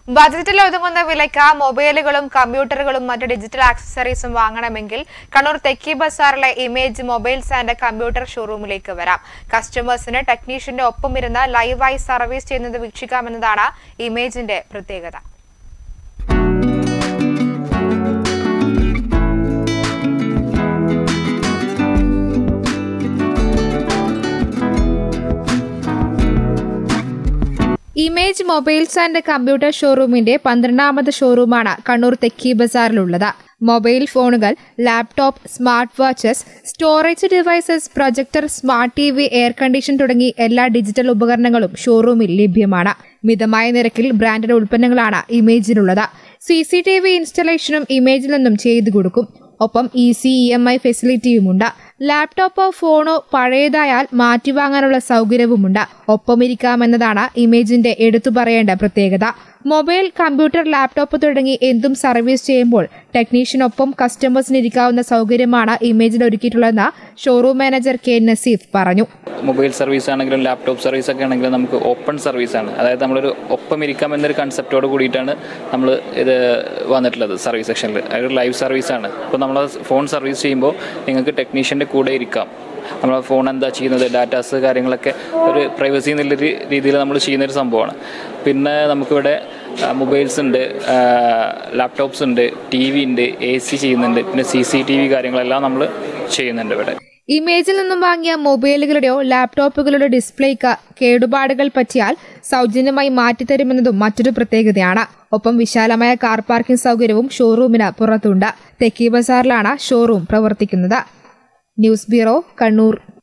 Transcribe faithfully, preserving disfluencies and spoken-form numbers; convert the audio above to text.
ബജറ്റിൽ ഒതുങ്ങുന്ന വിലയ്ക്ക് മൊബൈലുകളും കമ്പ്യൂട്ടറുകളും മറ്റ് ഡിജിറ്റൽ ആക്സസറീസും വാങ്ങണമെങ്കിൽ കണ്ണൂർ തെക്കി ബസാറിലെ ഇമേജ് മൊബൈൽസ് ആൻഡ് കമ്പ്യൂട്ടർ ഷോറൂമിലേക്ക് വരാം. കസ്റ്റമേഴ്സിന് ടെക്നീഷ്യന്റെ ഒപ്പം ഇരുന്ന് ലൈവായി സർവീസ് ചെയ്യുന്നത് വീക്ഷിക്കാമെന്നതാണ് ഇമേജിന്റെ പ്രത്യേകത. ഇമേജ് മൊബൈൽസ് ആൻഡ് കമ്പ്യൂട്ടർ ഷോറൂമിന്റെ പന്ത്രണ്ടാമത് ഷോറൂമാണ് കണ്ണൂർ തെക്കി ബസാറിലുള്ളത്. മൊബൈൽ ഫോണുകൾ, laptop, smart watches, storage devices, projector, smart T V, air condition തുടങ്ങി എല്ലാ ഡിജിറ്റൽ ഉപകരണങ്ങളും ഷോറൂമിൽ ലഭ്യമാണ്. മിതമായ നിരക്കിൽ ബ്രാൻഡഡ് ഉൽപ്പന്നങ്ങളാണ് ഇമേജിലുള്ളത്. സി സി ടി വി ഇൻസ്റ്റലേഷനും ഇമേജിൽ നിന്നും ചെയ്തു കൊടുക്കും. ഒപ്പം ഈസി ഇ എം ഐ ഫെസിലിറ്റിയുമുണ്ട്. ലാപ്ടോപ്പോ ഫോണോ പഴയതായാൽ മാറ്റിവാങ്ങാനുള്ള സൗകര്യവുമുണ്ട്. ഒപ്പമിരിക്കാമെന്നതാണ് ഇമേജിന്റെ എടുത്തു പറയേണ്ട പ്രത്യേകത. മൊബൈൽ, കമ്പ്യൂട്ടർ, ലാപ്ടോപ്പ് തുടങ്ങി എന്തും സർവീസ് ചെയ്യുമ്പോൾ ടെക്നീഷ്യനൊപ്പം കസ്റ്റമേഴ്സിന് ഇരിക്കാവുന്ന സൗകര്യമാണ് ഇമേജിൽ ഒരുക്കിയിട്ടുള്ളതെന്ന് ഷോറൂം മാനേജർ കെ നസീഫ് പറഞ്ഞു. മൊബൈൽ സർവീസ് ആണെങ്കിലും ലാപ്ടോപ്പ് സർവീസ് ഒക്കെ ആണെങ്കിലും നമുക്ക് ഓപ്പൺ സർവീസാണ്. അതായത് നമ്മളൊരു ഒപ്പം ഇരിക്കാം എന്നൊരു കൺസെപ്റ്റോട് കൂടിയിട്ടാണ് നമ്മൾ ഇത് വന്നിട്ടുള്ളത് സർവീസ് സെക്ഷനിൽ. അതൊരു ലൈവ് സർവീസാണ്. ഇപ്പോൾ നമ്മൾ ഫോൺ സർവീസ് ചെയ്യുമ്പോൾ നിങ്ങൾക്ക് ടെക്നീഷ്യൻ്റെ കൂടെ ഇരിക്കാം. നമ്മൾ ഫോൺ എന്താ ചെയ്യുന്നത്, ഡാറ്റാസ് കാര്യങ്ങളൊക്കെ ഒരു പ്രൈവസി എന്നുള്ളൊരു രീതിയിൽ നമ്മൾ ചെയ്യുന്നൊരു സംഭവമാണ്. പിന്നെ നമുക്കിവിടെ മൊബൈൽസ് ഉണ്ട്, ലാപ്ടോപ്സ് ഉണ്ട്, ടി വി ഉണ്ട്, എ സി ചെയ്യുന്നുണ്ട്, പിന്നെ സി സി ടി വി കാര്യങ്ങളെല്ലാം നമ്മൾ ചെയ്യുന്നുണ്ട് ഇവിടെ. ഇമേജിൽ നിന്നും വാങ്ങിയ മൊബൈലുകളുടെയോ ലാപ്ടോപ്പുകളുടെ ഡിസ്പ്ലേക്ക് കേടുപാടുകൾ പറ്റിയാൽ സൗജന്യമായി മാറ്റിത്തരുമെന്നതും മറ്റൊരു പ്രത്യേകതയാണ്. ഒപ്പം വിശാലമായ കാർ പാർക്കിംഗ് സൗകര്യവും ഷോറൂമിന് പുറത്തുണ്ട്. തെക്കി ബസാറിലാണ് ഷോറൂം പ്രവർത്തിക്കുന്നത്. News bureau, Kannur.